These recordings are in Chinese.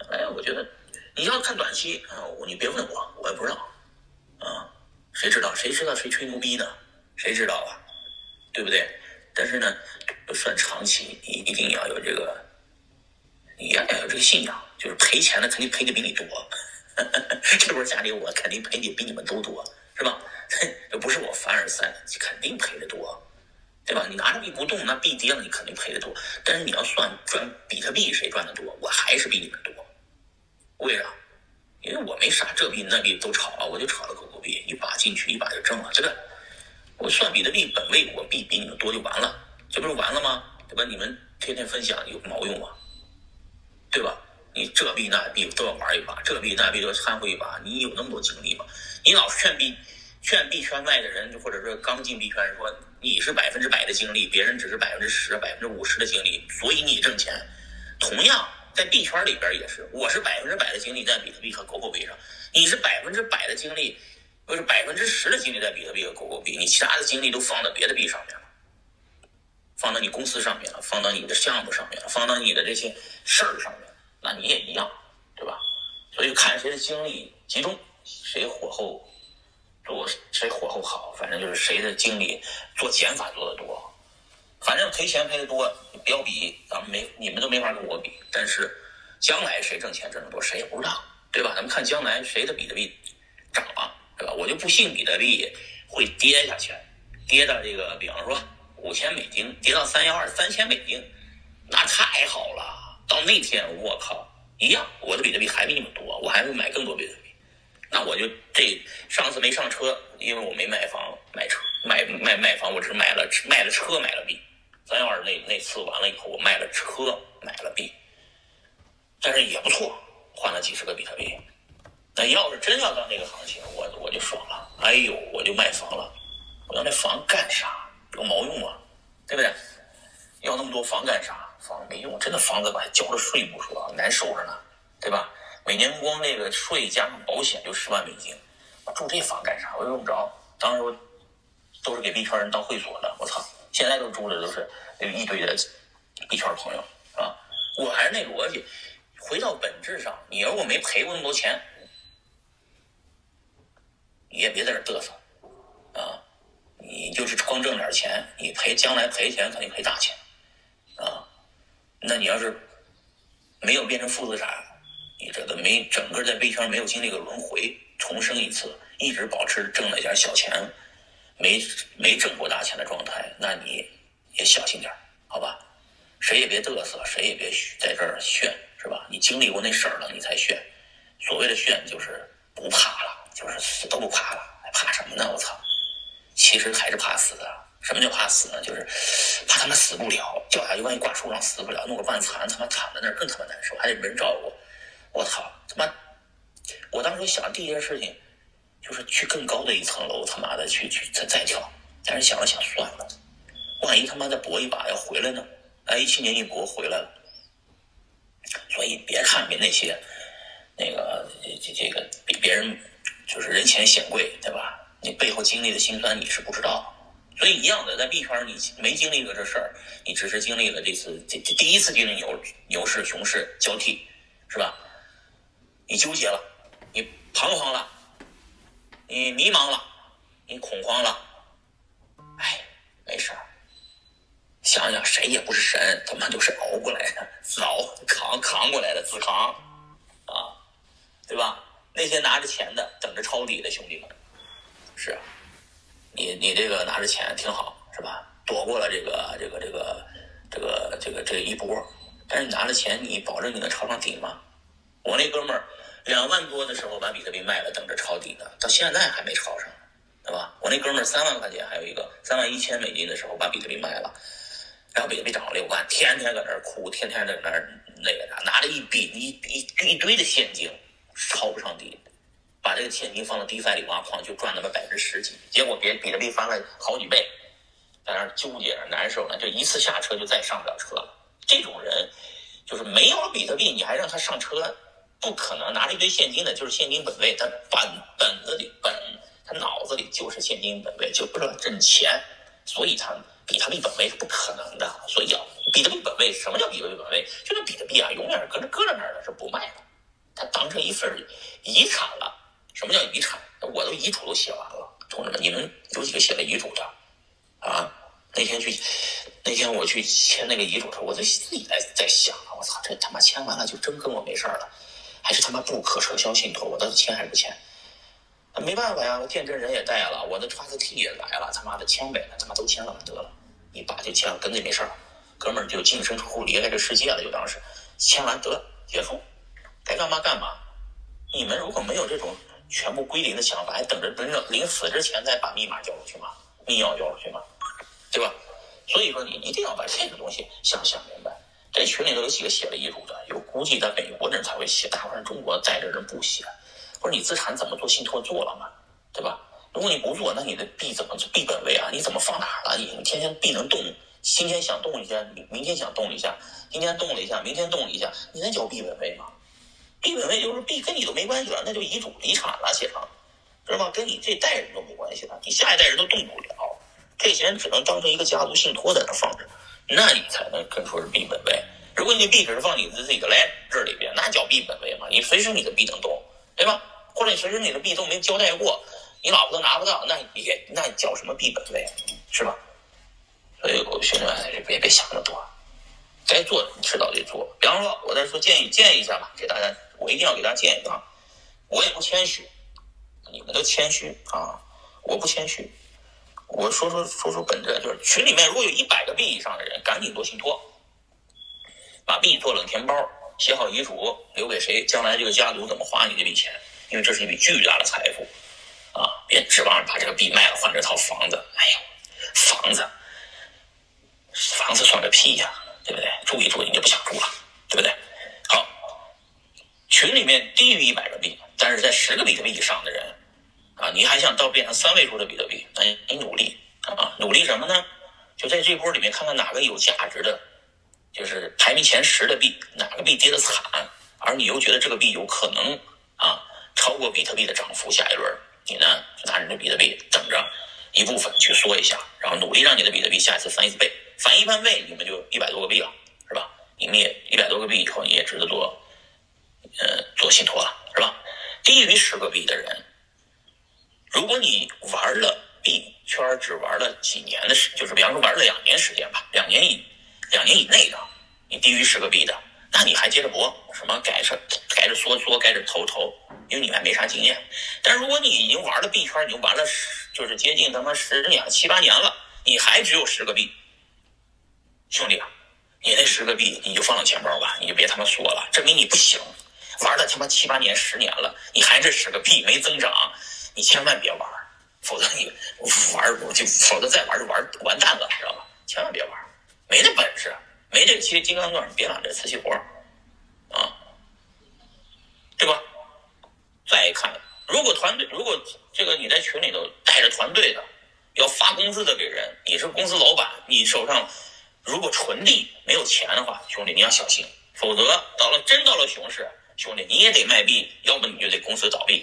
哎，我觉得你要看短期啊，你别问我，我也不知道啊，谁知道谁吹牛逼呢？谁知道啊？对不对？但是呢，算长期，你一定要有这个，你要有这个信仰，就是赔钱的肯定赔的比你多。这波家里我肯定赔的比你们都多，是吧？这不是我凡尔赛，肯定赔的多，对吧？你拿着币不动，那币跌了，你肯定赔的多。但是你要算赚比特币谁赚的多，我还是比你们多。为啥？因为我没啥这币那币都炒了，我就炒了狗狗币，一把进去一把就挣了，对吧？我算比特币本位，我币比你们多就完了，这不是完了吗？对吧？你们天天分享有毛用吗？对吧？你这币那币都要玩一把，这币那币都要掺和一把，你有那么多精力吗？你老劝币圈外的人，或者说刚进币圈说你是100%的精力，别人只是10%、50%的精力，所以你挣钱。同样在币圈里边也是，我是100%的精力在比特币和狗狗币上，你是100%的精力，或者10%的精力在比特币和狗狗币，你其他的精力都放到别的币上面了，放到你公司上面了，放到你的项目上面了，放到你的这些事儿上面，那你也一样，对吧？所以看谁的精力集中，谁火候好，反正就是谁的精力做减法做得多。反正赔钱赔得多，不要比，你们都没法跟我比。但是将来谁挣钱挣得多，谁也不知道，对吧？咱们看将来谁的比特币涨了，对吧？我就不信比特币会跌下去，跌到这个，比方说$5000，跌到312，$3000，那太好了。到那天我靠，一样，我的比特币还比你们多，我还会买更多比特币。那我就上次没上车，因为我没卖房买车卖房，我只卖了车买了币。312那次完了以后，我卖了车买了币，但是也不错，换了几十个比特币。那要是真要到那个行情，我就爽了，哎呦，我就卖房了。我要那房干啥？有毛用啊，对不对？要那么多房干啥？房没用，真的房子吧还交了税不说，难受着呢，对吧？每年光那个税加上保险就$10万，我住这房干啥？我用不着。当时我都是给币圈人当会所的，我操！现在都住的都是一堆的币圈朋友啊。我还是那逻辑，回到本质上，你如果没赔过那么多钱，你也别在这嘚瑟啊！你就是光挣点钱，你将来赔钱肯定赔大钱啊！那你要是没有变成负资产，你这个整个在币圈没有经历过轮回重生一次，一直保持挣了点小钱，没挣过大钱的状态，那你也小心点，好吧？谁也别嘚瑟，谁也别在这儿炫，是吧？你经历过那事儿了，你才炫。所谓的炫就是不怕了，就是死都不怕了，还怕什么呢？我操！其实还是怕死的。什么叫怕死呢？就是怕他们死不了，掉下去万一挂树上死不了，弄个半残，他妈躺在那儿更他妈难受，还得没人照顾。我操，他妈！我当时想第一件事情就是去更高的一层楼，他妈的去再跳。但是想了想，算了，万一他妈再搏一把要回来呢？17年一搏回来了。所以别看那些这个比别人就是人前显贵，对吧？你背后经历的辛酸你是不知道。所以一样的，在币圈你没经历过这事儿，你只是经历了第一次经历牛市熊市交替，是吧？你纠结了，你彷徨了，你迷茫了，你恐慌了，哎，没事儿。想想谁也不是神，他妈都是熬过来的，自熬扛过来的，自扛啊，对吧？那些拿着钱的等着抄底的兄弟们，是啊，你这个拿着钱挺好，是吧？躲过了这个一波，但是你拿着钱，你保证你能抄上底吗？我那哥们儿2万多的时候把比特币卖了，等着抄底呢，到现在还没抄上，对吧？我那哥们儿3万块钱，还有一个$31,000的时候把比特币卖了，然后比特币涨了6万，天天搁那儿哭，天天在那儿那个拿着一堆的现金，抄不上底。把这个现金放到DeFi里挖矿，就赚那么10%几，结果比特币翻了好几倍，在那纠结着难受呢，就一次下车就再上不了车了。这种人就是没有了比特币，你还让他上车，不可能。拿着一堆现金的，就是现金本位，他本子里他脑子里就是现金本位，就不知道挣钱，所以他比特币本位是不可能的。所以比特币本位，什么叫比特币本位？就是比特币啊，永远是搁着那儿的，是不卖的。 他当成一份遗产了。什么叫遗产？我都遗嘱都写完了，同志们，你们有几个写了遗嘱的啊？那天我去签那个遗嘱的时候，我自己在想，我操，这他妈签完了就真跟我没事了，还是他妈不可撤销信托？我到底签还是不签？没办法呀，我见证人也带了，我的 trustee 也来了，他妈的签呗，他妈都签了得了，你把就签了，跟这没事了，哥们儿就净身出户离开这世界了，就当是签完得了结束，该干嘛干嘛。你们如果没有这种全部归零的想法，还等着临死之前再把密码交出去吗？密钥交出去吗？对吧？所以说你一定要把这个东西想明白。这群里头有几个写了遗嘱的，有估计在美国的人才会写，大部分中国在这人不写。或者你资产怎么做信托做了嘛？对吧？如果你不做，那你的币怎么币本位啊？你怎么放哪儿了？你天天币能动，今天想动一下，明天想动一下，今天动了一下，明天动了一下，你能叫币本位吗？币本位就是币跟你都没关系了，那就遗嘱遗产了，写上，知道吗？跟你这代人都没关系了，你下一代人都动不了，这些人只能当成一个家族信托在那放着，那你才能跟说是币本位。如果你币只是放你自己的ledger里边，那叫币本位嘛？你随时你的币能动，对吧？或者你随时你的币都没交代过，你老婆都拿不到，那叫什么币本位，是吧？所以我兄弟们别想那么多，该做的你迟早得做。比方说我在说建议一下吧，给大家，我一定要给大家建议啊，我也不谦虚，你们都谦虚啊，我不谦虚。我说本质，就是群里面如果有100个币以上的人，赶紧做信托，把币做冷钱包，写好遗嘱，留给谁，将来这个家族怎么花你这笔钱，因为这是一笔巨大的财富啊！别指望把这个币卖了换这套房子，哎呀，房子算个屁呀，对不对？住一住你就不想住了，对不对？好，群里面低于100个币，但是在10个比特币以上的人啊，你还想变成3位数的比特币，那你努力啊，努力什么呢？就在这波里面看看哪个有价值的，就是排名前10的币，哪个币跌得惨，而你又觉得这个币有可能啊超过比特币的涨幅，下一轮你呢就拿着比特币等着一部分去缩一下，然后努力让你的比特币下一次翻1倍，翻1万倍，你们就100多个币了，是吧？你们也100多个币以后，你也值得做信托了，是吧？低于10个币的人，如果你玩了币圈只玩了几年的就是比方说玩了2年时间吧，2年以内的，你低于10个币的，那你还接着搏，什么该着缩，该着投，因为你还没啥经验。但是如果你已经玩了币圈，已经玩了就是接近他妈10年7、8年了，你还只有10个币，兄弟啊，你那10个币你就放到钱包吧，你就别他妈缩了，证明你不行。玩了他妈7、8年10年了，你还这10个币没增长，你千万别玩，否则你否则再玩就完蛋了，知道吧？千万别玩，没那本事，没这金刚钻，别揽这瓷器活啊，对吧？再看，如果这个你在群里头带着团队的，要发工资的给人，你是公司老板，你手上如果纯利没有钱的话，兄弟你要小心，否则到了熊市，兄弟你也得卖币，要不你就得公司倒闭，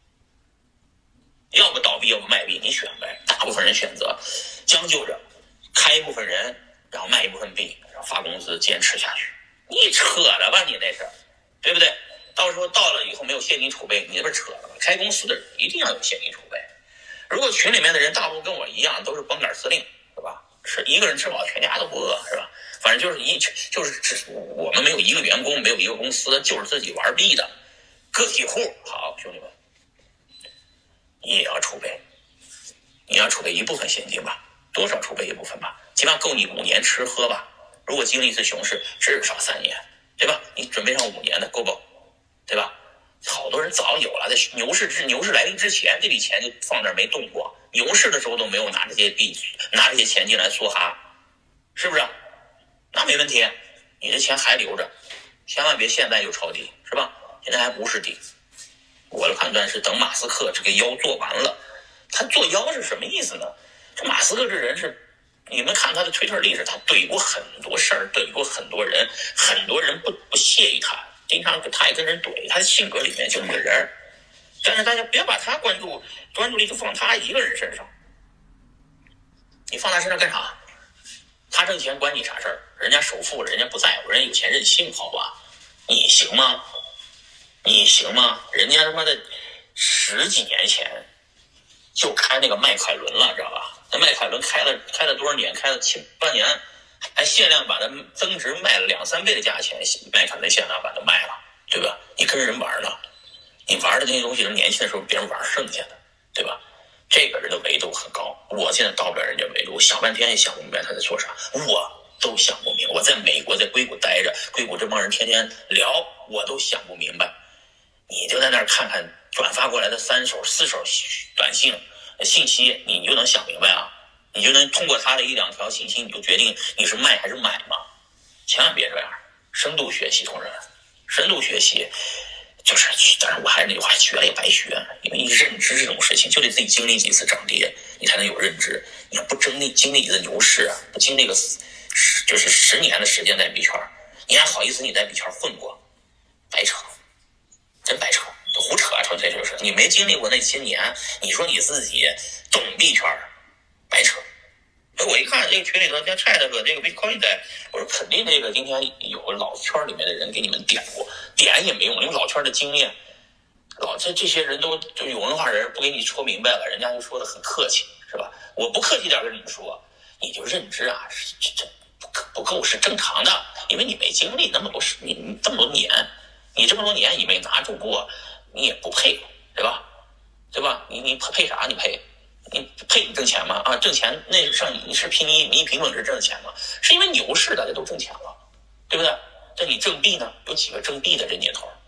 要不倒闭，要不卖币，你选呗。大部分人选择将就着开一部分人，然后卖一部分币，然后发工资坚持下去。你扯了吧，你那是，对不对？到时候到了以后没有现金储备，你这不是扯了吧？开公司的人一定要有现金储备。如果群里面的人大部分跟我一样都是绷杆司令，对吧？是一个人吃饱全家都不饿，是吧？反正就是我们没有一个员工，没有一个公司，就是自己玩币的个体户。好，兄弟们，你也要储备，你要储备一部分现金吧，多少储备一部分吧，起码够你5年吃喝吧。如果经历一次熊市，至少3年，对吧？你准备上5年的够不？对吧？好多人早有了，在牛市来临之前，这笔钱就放那儿没动过。牛市的时候都没有拿这些钱进来梭哈，是不是？那没问题，你这钱还留着，千万别现在就抄底，是吧？现在还不是底。我的判断是，等马斯克这个妖做完了，他做妖是什么意思呢？这马斯克这人是，你们看他的推特历史，他怼过很多事儿，怼过很多人，很多人不屑于他。经常他也跟人怼，他的性格里面就那个人，但是大家别把他专注力就放他一个人身上，你放他身上干啥？他挣钱关你啥事儿？人家首富，人家不在乎，人家有钱任性，好吧？你行吗？ 你行吗？人家他妈的10几年前就开那个迈凯伦了，知道吧？那迈凯伦开了多少年？开了7、8年，还限量版的增值卖了2、3倍的价钱，迈凯伦限量版的卖了，对吧？你跟人玩呢，你玩的那些东西是年轻的时候别人玩剩下的，对吧？这个人的维度很高，我现在到不了人家维度，想半天也想不明白他在说啥，我都想不明白。我在美国在硅谷待着，硅谷这帮人天天聊，我都想不明白。你就在那儿看看转发过来的3手4手短信信息，你就能想明白啊？你就能通过他的1、2条信息，你就决定你是卖还是买吗？千万别这样，深度学习，同志们，深度学习。就是，当然我还是那句话，学了也白学，因为认知这种事情就得自己经历几次涨跌，你才能有认知。你要不经历一次牛市啊，不经历个就是10年的时间在币圈，你还好意思你在币圈混过？白扯，真白扯，胡扯啊！纯粹就是你没经历过那些年，你说你自己懂币圈，白扯。我一看这个群里头，像Chat和这个 Bitcoin 在，我说肯定这个今天有老圈里面的人给你们点过，点也没用，因为老圈的经验，这些人都就有文化人不给你说明白了，人家就说的很客气，是吧？我不客气点跟你们说，你就认知啊，这不够是正常的，因为你没经历那么多事，你这么多年，你这么多年你没拿住过，你也不配，对吧？对吧？你配啥？你配？你配挣钱吗？啊，挣钱那上你是凭你平稳是挣钱吗？是因为牛市大家都挣钱了，对不对？这你挣币呢？有几个挣币的这年头？